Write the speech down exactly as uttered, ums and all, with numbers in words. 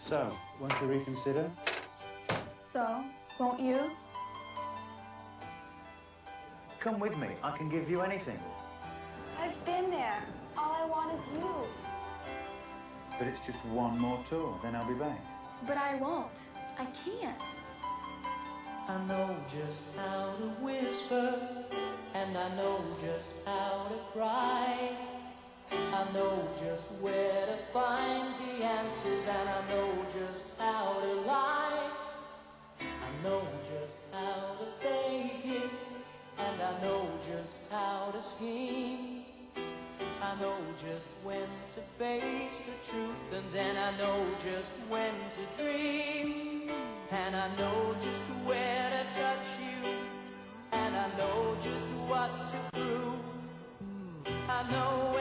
So, won't you reconsider? So, won't you? Come with me. I can give you anything. I've been there. All I want is you. But it's just one more tour, then I'll be back. But I won't. I can't. I know just how to whisper, and I know just how to cry. I know just where to find the answers, and I know just how to lie. I know just how to fake it, and I know just how to scheme. I know just when to face the truth, and then I know just when to dream. And I know just where to touch you, and I know just what to prove. I know